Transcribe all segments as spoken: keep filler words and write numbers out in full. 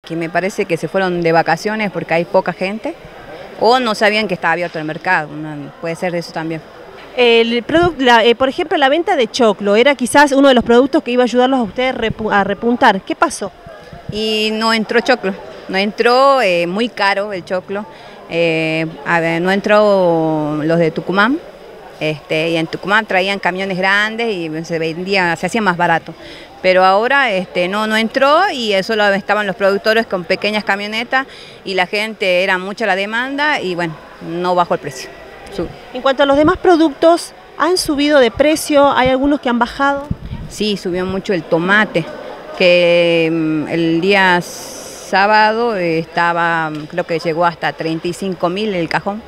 que me parece que se fueron de vacaciones porque hay poca gente, o no sabían que estaba abierto el mercado, no, puede ser de eso también. El product, la, eh, por ejemplo, la venta de choclo era quizás uno de los productos que iba a ayudarlos a ustedes repu a repuntar. ¿Qué pasó? Y no entró choclo, no entró, eh, muy caro el choclo, eh, a ver, no entró los de Tucumán, este, y en Tucumán traían camiones grandes y se vendía, se hacía más barato. Pero ahora este, no, no entró y solo estaban los productores con pequeñas camionetas y la gente, era mucha la demanda y bueno, no bajó el precio. Sub. En cuanto a los demás productos, ¿han subido de precio? ¿Hay algunos que han bajado? Sí, subió mucho el tomate, que el día sábado estaba, creo que llegó hasta treinta y cinco mil el cajón.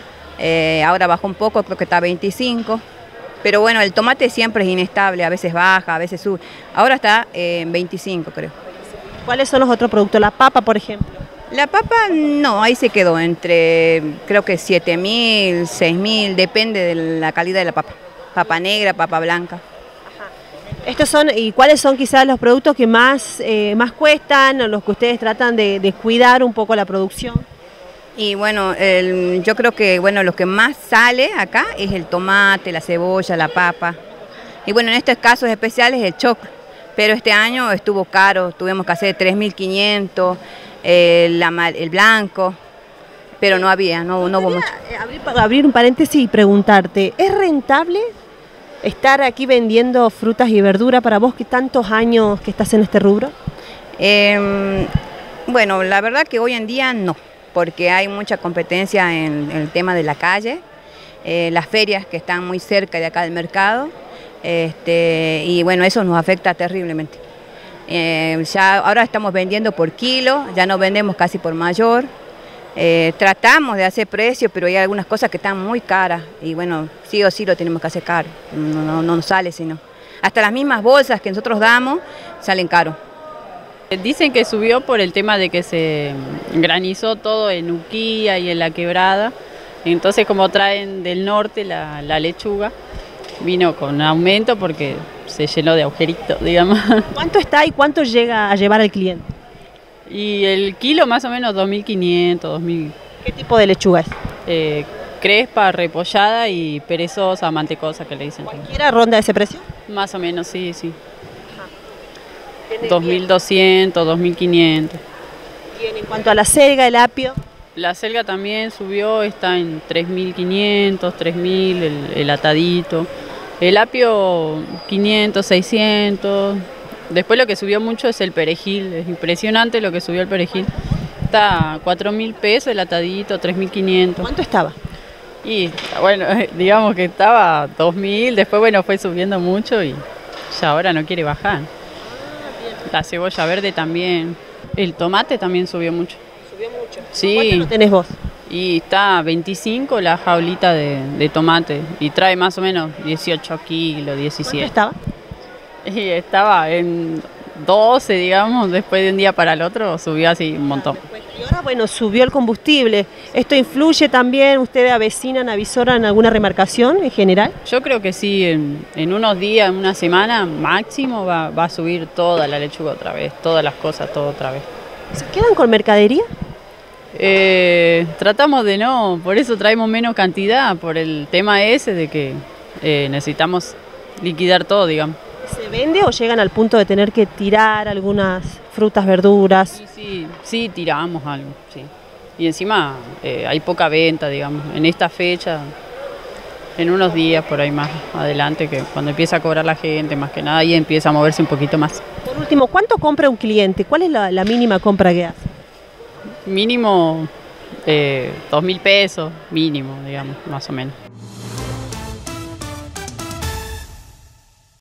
Eh, ahora bajó un poco, creo que está a veinticinco. Pero bueno, el tomate siempre es inestable, a veces baja, a veces sube. Ahora está en veinticinco, creo. ¿Cuáles son los otros productos? La papa, por ejemplo. La papa no, ahí se quedó entre, creo que siete mil, seis mil, depende de la calidad de la papa. Papa negra, papa blanca. Ajá. Estos son, ¿y cuáles son quizás los productos que más, eh, más cuestan o los que ustedes tratan de, de cuidar un poco la producción? Y bueno, el, yo creo que bueno, lo que más sale acá es el tomate, la cebolla, la papa. Y bueno, en estos casos especiales el choclo. Pero este año estuvo caro, tuvimos que hacer tres mil quinientos, el, el blanco, pero no había, no, no hubo mucho. Abrir, abrir un paréntesis y preguntarte, ¿es rentable estar aquí vendiendo frutas y verduras para vos que tantos años que estás en este rubro? Eh, bueno, la verdad que hoy en día no, porque hay mucha competencia en, en el tema de la calle, eh, las ferias que están muy cerca de acá del mercado, este, y bueno, eso nos afecta terriblemente. Eh, ya ahora estamos vendiendo por kilo, ya no vendemos casi por mayor. Eh, tratamos de hacer precios, pero hay algunas cosas que están muy caras y bueno, sí o sí lo tenemos que hacer caro, no, no, no nos sale sino. Hasta las mismas bolsas que nosotros damos salen caros. Dicen que subió por el tema de que se granizó todo en Uquía y en La Quebrada, entonces como traen del norte la, la lechuga, vino con aumento porque se llenó de agujeritos, digamos. ¿Cuánto está y cuánto llega a llevar el cliente? Y el kilo más o menos dos mil quinientos, dos mil. ¿Qué tipo de lechuga es? Eh, crespa, repollada y perezosa, mantecosa que le dicen. ¿Cualquiera ronda ese precio? Más o menos, sí, sí. dos mil doscientos, dos mil quinientos. Bien, en cuanto a la selga, el apio. La selga también subió, está en tres mil quinientos, tres mil, el, el atadito. El apio quinientos, seiscientos. Después lo que subió mucho es el perejil, es impresionante lo que subió el perejil. Está a cuatro mil pesos el atadito, tres mil quinientos. ¿Cuánto estaba? Y bueno, digamos que estaba a dos mil, después bueno fue subiendo mucho y ya ahora no quiere bajar. La cebolla verde también, el tomate también subió mucho. ¿Subió mucho? Sí. ¿Cuánto lo tenés vos? Y está a veinticinco la jaulita de, de tomate y trae más o menos dieciocho kilos, diecisiete. ¿Cuánto estaba? Y estaba en doce, digamos, después de un día para el otro subió así un montón. Y ahora, bueno, subió el combustible. ¿Esto influye también? ¿Ustedes avecinan, avisoran alguna remarcación en general? Yo creo que sí, en, en unos días, en una semana máximo va, va a subir toda la lechuga otra vez, todas las cosas, todo otra vez. ¿Se quedan con mercadería? Eh, tratamos de no, por eso traemos menos cantidad, por el tema ese de que eh, necesitamos liquidar todo, digamos. ¿Se vende o llegan al punto de tener que tirar algunas frutas, verduras? Sí, sí, sí tiramos algo, sí. Y encima eh, hay poca venta, digamos, en esta fecha, en unos días por ahí más adelante, que cuando empieza a cobrar la gente, más que nada, ahí empieza a moverse un poquito más. Por último, ¿cuánto compra un cliente? ¿Cuál es la, la mínima compra que hace? Mínimo eh, dos mil pesos, mínimo, digamos, más o menos.